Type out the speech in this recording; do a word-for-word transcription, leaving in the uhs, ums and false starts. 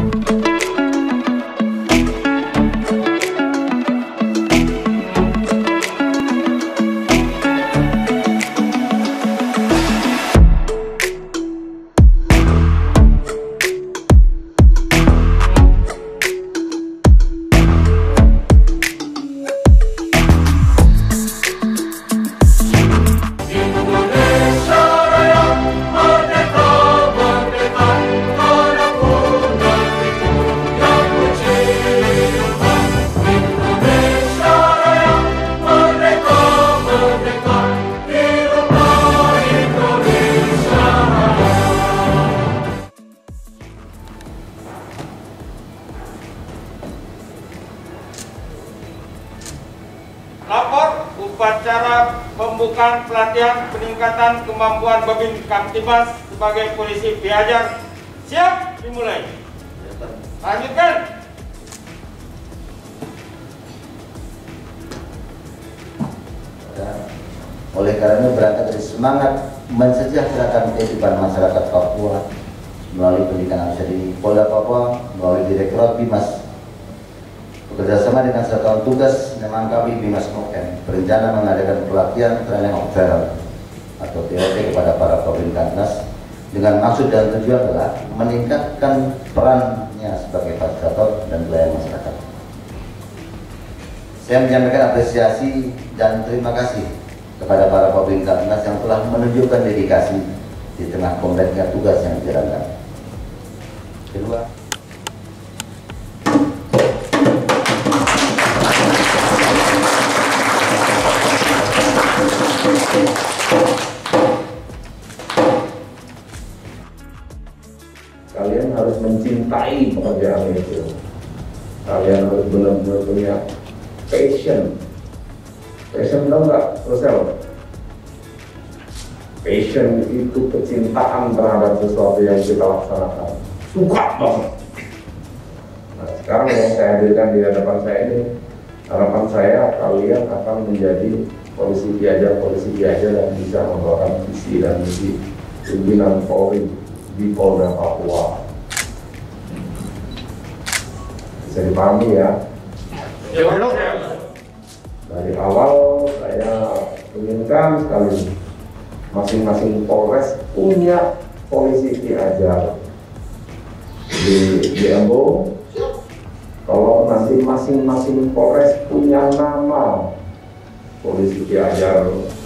Lapor upacara pembukaan pelatihan peningkatan kemampuan Babin Kamtibmas sebagai polisi Piajar. Siap, dimulai. Lanjutkan. Oleh karena berangkat dari semangat mensejahterakan kehidupan masyarakat Papua melalui pendidikan di Polda Papua melalui Direktorat Bimas bekerjasama dengan Satuan Tugas Nemangkawi Bimas Moken berencana mengadakan pelatihan training officer atau T O T kepada para Babin Kamtibmas dengan maksud dan tujuan adalah meningkatkan perannya sebagai fasilitator dan pelayan masyarakat. Saya menyampaikan apresiasi dan terima kasih kepada para Babin Kamtibmas yang telah menunjukkan dedikasi di tengah kompleknya tugas yang dijalankan. Kedua, kalian harus mencintai pekerjaan itu. Kalian harus benar-benar punya passion. Passion tau nggak, Rosel? Passion itu kecintaan terhadap sesuatu yang kita laksanakan. Suka banget. Nah, sekarang yang saya hadirkan di hadapan saya ini, harapan saya kalian akan menjadi polisi Piajar, polisi Piajar yang bisa membawakan visi dan misi pimpinan Polri di Polda Papua. Bisa dipahami ya? Dari awal saya inginkan sekali masing-masing Polres punya polisi Piajar. Di di Embo, kalau nanti masing-masing Polres punya nama polisi Piajar